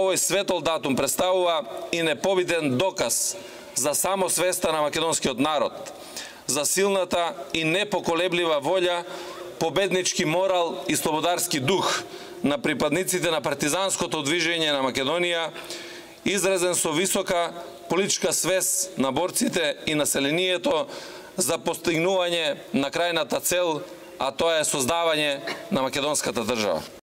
овој светол датум представува и непобеден доказ за самосвеста на македонскиот народ, за силната и непоколеблива волја, победнички морал и слободарски дух на припадниците на партизанското движење на Македонија, изразен со висока политичка свест на борците и населението за постигнување на крајната цел, а тоа е создавање на македонската држава.